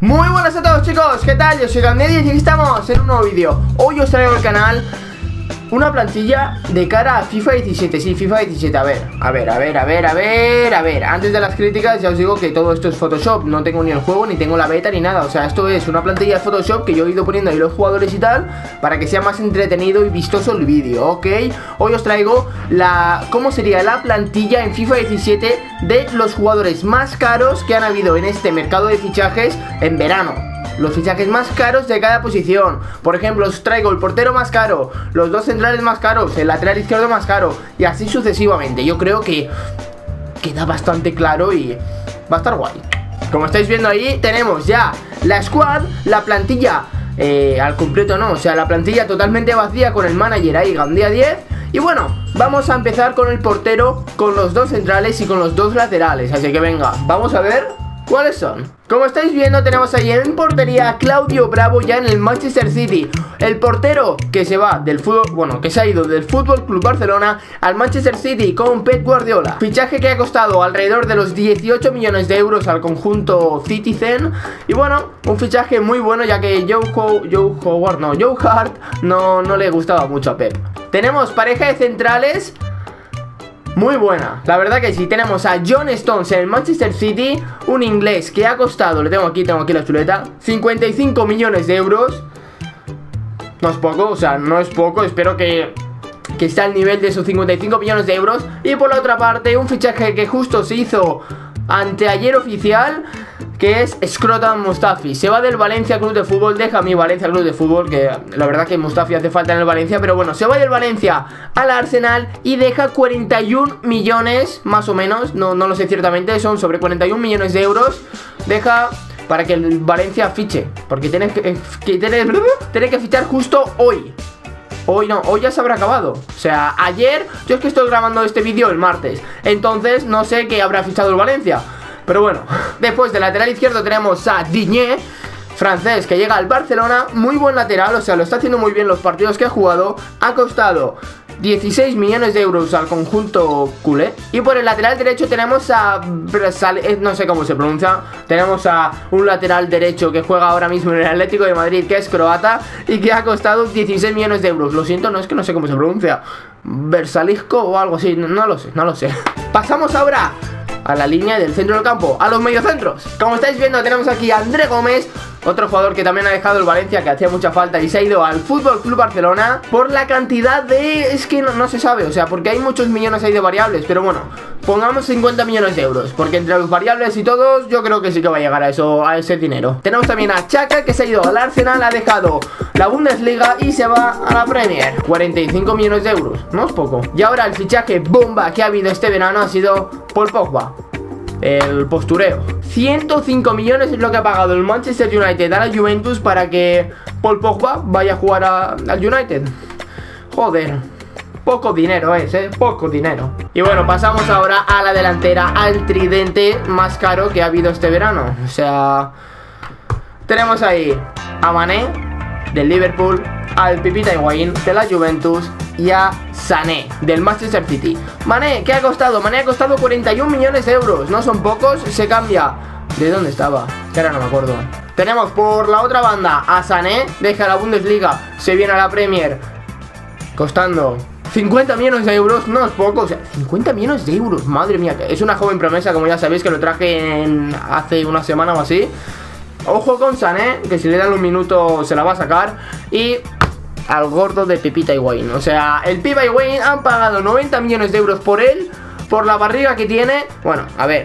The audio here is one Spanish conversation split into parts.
Muy buenas a todos, chicos, ¿qué tal? Yo soy Gamdedis y aquí estamos en un nuevo vídeo. Hoy os traigo al canal una plantilla de cara a FIFA 17. Sí, FIFA 17, a ver. Antes de las críticas ya os digo que todo esto es Photoshop. No tengo ni el juego, ni tengo la beta, ni nada. O sea, esto es una plantilla de Photoshop que yo he ido poniendo ahí los jugadores y tal, para que sea más entretenido y vistoso el vídeo, ¿ok? Hoy os traigo cómo sería la plantilla en FIFA 17 de los jugadores más caros que han habido en este mercado de fichajes en verano. Los fichajes más caros de cada posición. Por ejemplo, os traigo el portero más caro, los dos centrales más caros, el lateral izquierdo más caro, y así sucesivamente. Yo creo que queda bastante claro y va a estar guay. Como estáis viendo ahí, tenemos ya la squad, la plantilla al completo no, o sea, la plantilla totalmente vacía con el manager ahí, Gamdedis. Y bueno, vamos a empezar con el portero, con los dos centrales y con los dos laterales. Así que venga, vamos a ver ¿cuáles son? Como estáis viendo, tenemos ahí en portería a Claudio Bravo, ya en el Manchester City. El portero que se va del fútbol, bueno, que se ha ido del Fútbol Club Barcelona al Manchester City con Pep Guardiola. Fichaje que ha costado alrededor de los 18 millones de euros al conjunto Citizen. Y bueno, un fichaje muy bueno, ya que Joe Hart no le gustaba mucho a Pep. Tenemos pareja de centrales muy buena, la verdad que sí. Tenemos a John Stones en el Manchester City, un inglés que ha costado, tengo aquí la chuleta, 55 millones de euros. No es poco, o sea, no es poco, espero que esté al nivel de esos 55 millones de euros. Y por la otra parte, un fichaje que justo se hizo anteayer oficial, que es Shkodran Mustafi. Se va del Valencia Club de Fútbol, deja mi Valencia Club de Fútbol, que la verdad que Mustafi hace falta en el Valencia, pero bueno, se va del Valencia al Arsenal y deja 41 millones, más o menos, no lo sé ciertamente, son sobre 41 millones de euros, deja para que el Valencia fiche, porque tiene que fichar justo hoy. Hoy no, hoy ya se habrá acabado. O sea, ayer, yo es que estoy grabando este vídeo el martes, entonces no sé qué habrá fichado el Valencia. Pero bueno, después del lateral izquierdo tenemos a Digne, francés, que llega al Barcelona. Muy buen lateral, o sea, lo está haciendo muy bien los partidos que ha jugado. Ha costado 16 millones de euros al conjunto culé. Y por el lateral derecho tenemos a no sé cómo se pronuncia. Tenemos a un lateral derecho que juega ahora mismo en el Atlético de Madrid, que es croata, y que ha costado 16 millones de euros. Lo siento, no sé cómo se pronuncia. Versalisco o algo así, no lo sé. Pasamos ahora a la línea del centro del campo, a los mediocentros. Como estáis viendo, tenemos aquí a André Gómez, otro jugador que también ha dejado el Valencia, que hacía mucha falta y se ha ido al Fútbol Club Barcelona por la cantidad de... es que no se sabe, o sea, porque hay muchos millones ahí de variables, pero bueno, pongamos 50 millones de euros, porque entre los variables y todos, yo creo que sí que va a llegar a eso, a ese dinero. Tenemos también a Xhaka, que se ha ido al Arsenal, ha dejado la Bundesliga y se va a la Premier. 45 millones de euros, no es poco. Y ahora el fichaje bomba que ha habido este verano ha sido Paul Pogba, el postureo. 105 millones es lo que ha pagado el Manchester United a la Juventus para que Paul Pogba vaya a jugar al United. Joder, poco dinero poco dinero. Y bueno, pasamos ahora a la delantera, al tridente más caro que ha habido este verano. O sea, tenemos ahí a Mané del Liverpool, al Pipita Higuaín de la Juventus y a Sané del Manchester City. Mané, ¿qué ha costado? Mané ha costado 41 millones de euros. No son pocos, se cambia. ¿De dónde estaba? Que ahora no me acuerdo. Tenemos por la otra banda a Sané, deja la Bundesliga, se viene a la Premier, costando 50 millones de euros, no es poco, o sea, 50 millones de euros, madre mía. Es una joven promesa, como ya sabéis, que lo traje hace una semana o así. Ojo con Sané, que si le dan un minuto se la va a sacar. Y al gordo de Pipita Higuaín, o sea, el Pipa Higuaín han pagado 90 millones de euros por él, por la barriga que tiene. Bueno, a ver,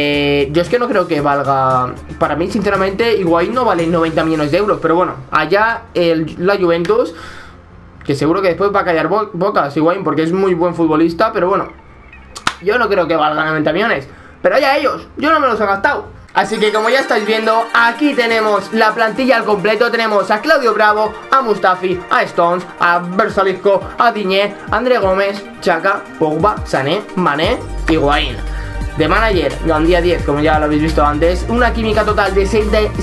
yo es que no creo que valga. Para mí, sinceramente, Higuaín no vale 90 millones de euros. Pero bueno, allá la Juventus, que seguro que después va a callar bocas Higuaín, porque es muy buen futbolista. Pero bueno, yo no creo que valga 90 millones. Pero ya ellos, yo no me los he gastado. Así que como ya estáis viendo, aquí tenemos la plantilla al completo. Tenemos a Claudio Bravo, a Mustafi, a Stones, a Versalisco, a Digne, André Gómez, Xhaka, Pogba, Sané, Mané y Higuaín. De manager, Gamdedis, como ya lo habéis visto antes. Una química total de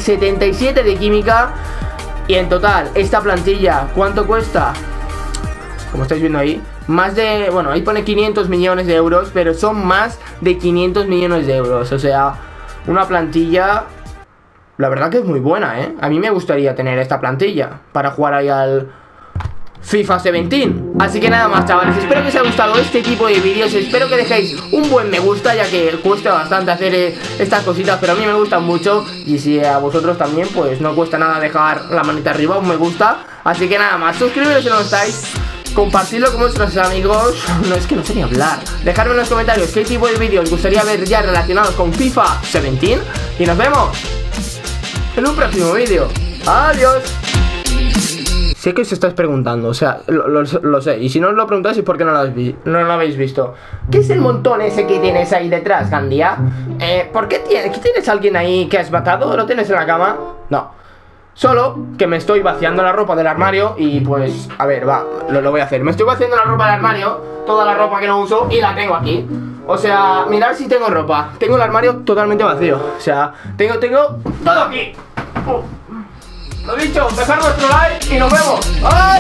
77 de química. Y en total, esta plantilla, ¿cuánto cuesta? Como estáis viendo ahí, más de... bueno, ahí pone 500 millones de euros, pero son más de 500 millones de euros. O sea, una plantilla La verdad que es muy buena, A mí me gustaría tener esta plantilla para jugar ahí al FIFA 17. Así que nada más, chavales, espero que os haya gustado este tipo de vídeos. Espero que dejéis un buen me gusta, ya que cuesta bastante hacer estas cositas, pero a mí me gustan mucho. Y si a vosotros también, pues no cuesta nada dejar la manita arriba, un me gusta. Así que nada más, suscribiros si no estáis, compartidlo con vuestros amigos. No, es que no sé ni hablar. Dejadme en los comentarios qué tipo de vídeos os gustaría ver ya relacionados con FIFA 17. Y nos vemos en un próximo vídeo. Adiós. Sé que os estáis preguntando, o sea, lo sé. Y si no os lo preguntáis es porque no lo habéis visto. ¿Qué es el montón ese que tienes ahí detrás, Gandia? ¿Por qué tienes a alguien ahí que has matado? ¿Lo tienes en la cama? No. Solo que me estoy vaciando la ropa del armario y pues, a ver, va, lo voy a hacer. Me estoy vaciando la ropa del armario, toda la ropa que no uso, y la tengo aquí. O sea, mirad si tengo ropa. Tengo el armario totalmente vacío. O sea, tengo todo aquí. Lo dicho, dejad vuestro like y nos vemos. ¡Ah!